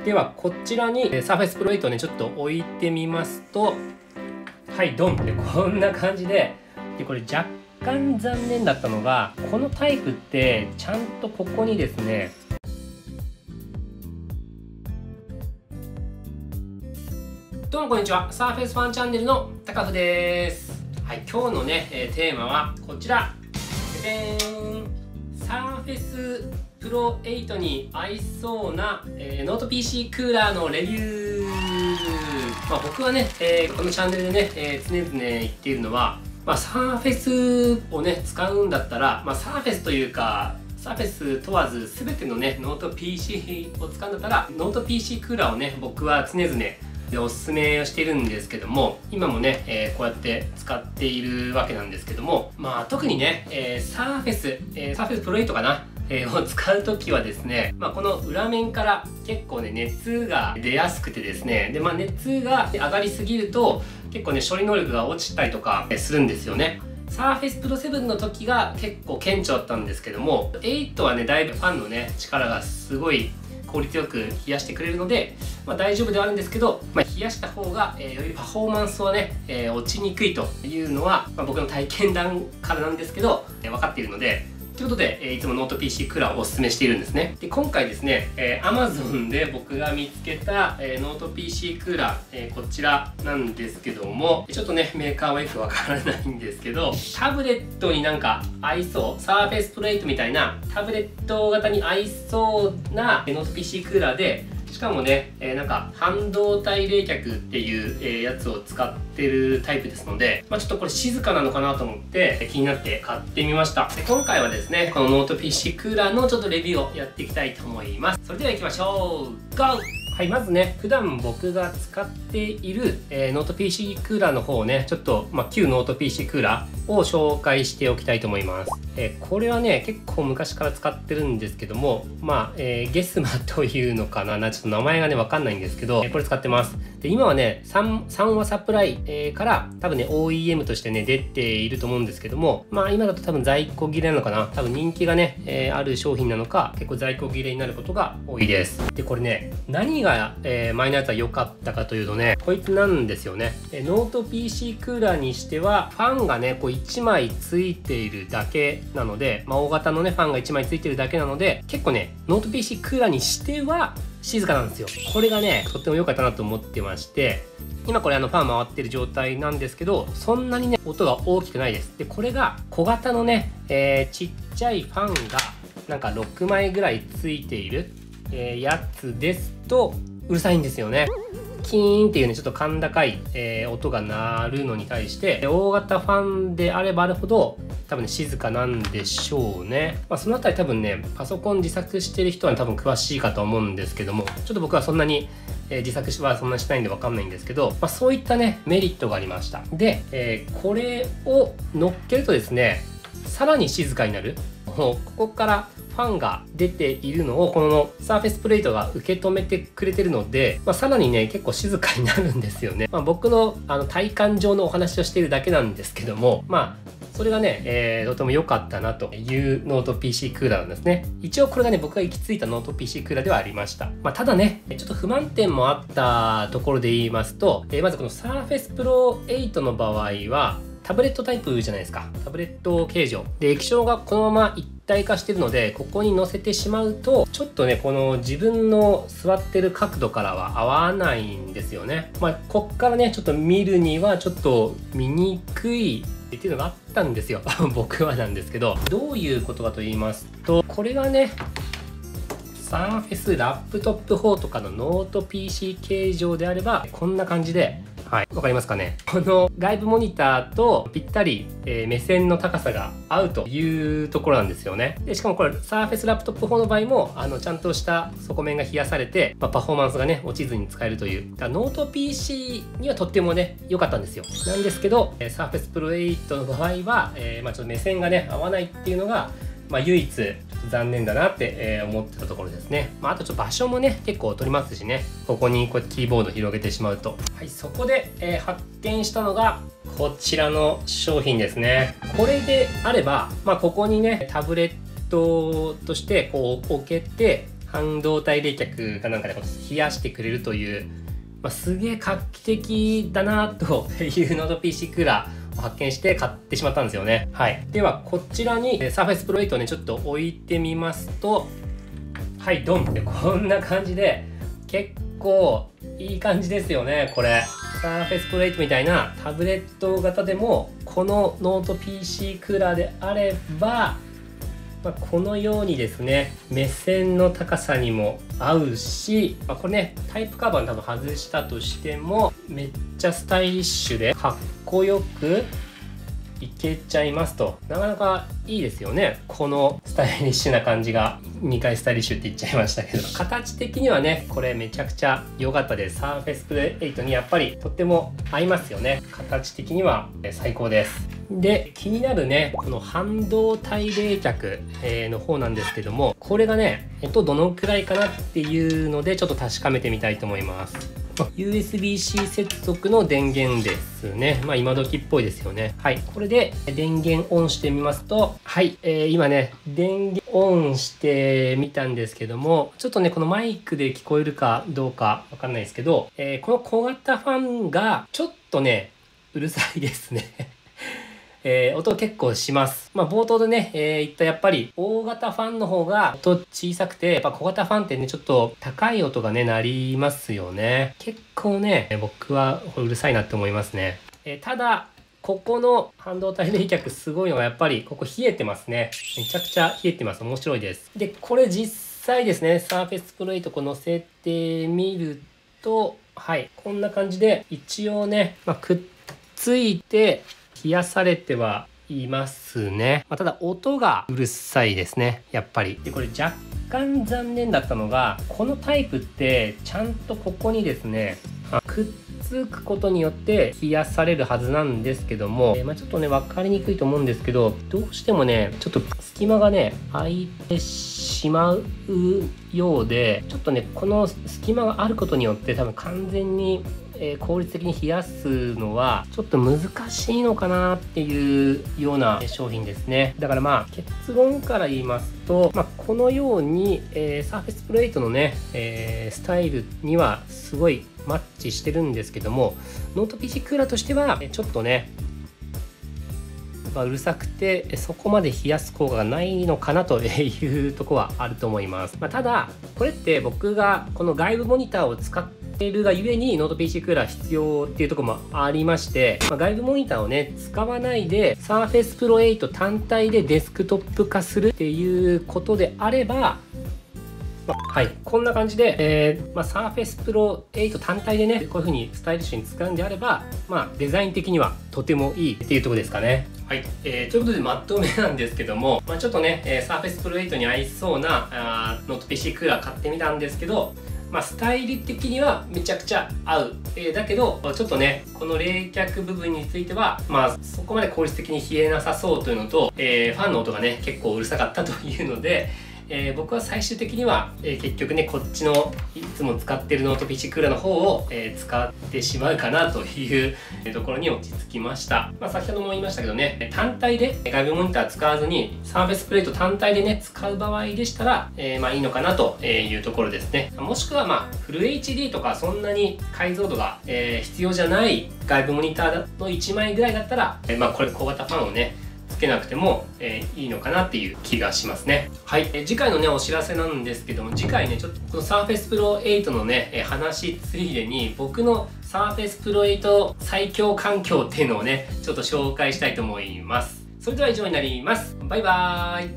ではこちらに Surface Pro 8をねちょっと置いてみますと、はいドンでこんな感じで、これ若干残念だったのが、このタイプってちゃんとここにですね、どうもこんにちは、サーフェスファンチャンネルの高須です。はい、今日のね、テーマはこちら。ででーん、サーフェスプロ8に合いそうな、ノート PC クーラーのレビュー。僕はね、このチャンネルでね、常々言っているのは、サーフェスをね使うんだったら、サーフェスというかサーフェス問わず全てのねノート PC を使うんだったらノート PC クーラーをね僕は常々おすすめをしているんですけども、今もね、こうやって使っているわけなんですけども、特にね、サーフェスプロ8かな、を使うときはですね、この裏面から結構ね熱が出やすくてですね、で熱が上がりすぎると結構ね処理能力が落ちたりとかするんですよね。サーフェスプロ7の時が結構顕著だったんですけども、8はねだいぶファンのね力がすごい効率よく冷やしてくれるので、大丈夫ではあるんですけど、冷やした方が、よりパフォーマンスはね、落ちにくいというのは、僕の体験談からなんですけど、分かっているので、ということで、いつもノート PC クーラーをおすすめしているんですね。で今回ですね、Amazon で僕が見つけた、ノート PC クーラー、こちらなんですけども、ちょっとねメーカーはよくわからないんですけど、タブレットになんか合いそう、サーフェスプロ8みたいなタブレット型に合いそうなノート PC クーラーで、しかもね、なんか半導体冷却っていう、やつを使ってるタイプですので、ちょっとこれ静かなのかなと思って気になって買ってみました。で今回はですねこのノート PC クーラーのちょっとレビューをやっていきたいと思います。それでは行きましょう。ゴー！はい、まずね普段僕が使っている、ノート PC クーラーの方をねちょっと、旧ノート PC クーラーを紹介しておきたいと思います。これはね結構昔から使ってるんですけども、ゲスマというのかな、ちょっと名前がねわかんないんですけど、これ使ってます。で今はね3話サプライ、から多分ね OEM としてね出ていると思うんですけども、今だと多分在庫切れなのかな、多分人気がね、ある商品なのか結構在庫切れになることが多いです。でこれね何が、前のやつは良かったかというとね、こいつなんですよね。ノート PC クーラーにしてはファンがねこう1枚ついているだけなので、大型のねファンが1枚ついてるだけなので、結構ねノート PC クーラーにしては静かなんですよ。これがねとっても良かったなと思ってまして、今これファン回ってる状態なんですけど、そんなにね音が大きくないです。でこれが小型のね、ちっちゃいファンがなんか6枚ぐらいついている、やつですとうるさいんですよね。キーンっていうねちょっと甲高い、音が鳴るのに対して、大型ファンであればあるほど多分ね静かなんでしょうね。そのあたり多分ねパソコン自作してる人は多分詳しいかと思うんですけども、ちょっと僕はそんなに自作はそんなしないんで分かんないんですけど、そういったねメリットがありました。で、これを乗っけるとですねさらに静かになる。ここからファンが出ているのをこのサーフェスプレートが受け止めてくれてるので、さらにね結構静かになるんですよね。僕の体感上のお話をしているだけなんですけども、それがね、とても良かったなというノート PC クーラーなんですね。一応これがね僕が行き着いたノート PC クーラーではありました。ただねちょっと不満点もあったところで言いますと、まずこのサーフェスプロ8の場合はタブレットタイプじゃないですか。タブレット形状で液晶がこのまま一体化してるので、ここに乗せてしまうとちょっとねこの自分の座ってる角度からは合わないんですよね。こっからねちょっと見るにはちょっと見にくいっていうのがあったんですよ僕はなんですけど、どういうことかと言いますと、これがねサーフェスラップトップ4とかのノート PC 形状であればこんな感じで、はい、わかりますかね。この外部モニターとぴったり、目線の高さが合うというところなんですよね。でしかもこれサーフェスラップトップ4の場合もちゃんとした底面が冷やされて、パフォーマンスがね落ちずに使えるという、ノート PC にはとってもね良かったんですよ。なんですけどサーフェスプロ8の場合は、ちょっと目線がね合わないっていうのが唯一ちょっと残念だなって、思ってたところですね。あとちょっと場所もね結構取りますしね、ここにこうやってキーボード広げてしまうと、はい、そこで、発見したのがこちらの商品ですね。これであれば、ここにねタブレットとしてこう置けて、 半導体冷却かなんかで冷やしてくれるという、すげえ画期的だなというノート PC クーラーを発見して買ってしまったんですよね。はい。では、こちらに Surface Pro 8をね、ちょっと置いてみますと、はい、ドンってこんな感じで、結構いい感じですよね、これ。Surface Pro 8みたいなタブレット型でも、このノート PC クーラーであれば、このようにですね、目線の高さにも合うし、これね、タイプカバー多分外したとしても、めっちゃスタイリッシュでかっこよくいけちゃいますと。なかなかいいですよね。このスタイリッシュな感じが。2回スタイリッシュって言っちゃいましたけど。形的にはね、これめちゃくちゃ良かったです。Surface Pro 8にやっぱりとっても合いますよね。形的には最高です。で、気になるね、この半導体冷却の方なんですけども、これがね、どのくらいかなっていうので、ちょっと確かめてみたいと思います。USB-C 接続の電源ですね。今時っぽいですよね。はい。これで電源オンしてみますと、はい。今ね、電源オンしてみたんですけども、ちょっとね、このマイクで聞こえるかどうかわかんないですけど、この小型ファンがちょっとね、うるさいですね。音結構します。冒頭でね、言ったやっぱり大型ファンの方が音小さくて、やっぱ小型ファンってね、ちょっと高い音がね、鳴りますよね。結構ね、僕はうるさいなって思いますね。ただ、ここの半導体冷却すごいのがやっぱりここ冷えてますね。めちゃくちゃ冷えてます。面白いです。で、これ実際ですね、Surface Pro 8こう乗せてみると、はい、こんな感じで一応ね、くっついて、冷やされてはいますね。ただ音がうるさいですね、やっぱり。で、これ若干残念だったのが、このタイプってちゃんとここにですね、くっつくことによって冷やされるはずなんですけども、ちょっとね、分かりにくいと思うんですけど、どうしてもね、ちょっと隙間がね、空いてしまうようで、ちょっとね、この隙間があることによって多分完全に効率的に冷やすのはちょっと難しいのかなっていうような商品ですね。だから結論から言いますと、このように、Surface Pro 8のね、スタイルにはすごいマッチしてるんですけども、ノート PC クーラーとしてはちょっとね、うるさくてそこまで冷やす効果がないのかなというところはあると思います。ただこれって僕がこの外部モニターを使っているがゆえにノート PC クーラー必要っていうところもありまして、外部モニターをね使わないで Surface Pro 8単体でデスクトップ化するっていうことであれば、はい、こんな感じで、Surface Pro 8単体でね、こういう風にスタイリッシュに使うんであれば、デザイン的にはとてもいいっていうところですかね。はい、ということでまとめなんですけども、ちょっとね、Surface Pro 8に合いそうなノート PC クーラー買ってみたんですけど、スタイル的にはめちゃくちゃ合う。だけど、ちょっとね、この冷却部分については、そこまで効率的に冷えなさそうというのと、ファンの音がね、結構うるさかったというので、僕は最終的には、結局ね、こっちのいつも使ってるノート PC クーラーの方を、使ってしまうかなというところに落ち着きました。先ほども言いましたけどね、単体で外部モニター使わずにサーフェスプレート単体でね、使う場合でしたら、いいのかなというところですね。もしくはフル HD とかそんなに解像度が、必要じゃない外部モニターの1枚ぐらいだったら、これ小型ファンをね、つけなくても、いいのかなっていう気がしますね。はい、次回のねお知らせなんですけども、次回ねちょっとこの Surface Pro 8のね、話ついでに僕の Surface Pro 8最強環境っていうのをねちょっと紹介したいと思います。それでは以上になります。バイバーイ。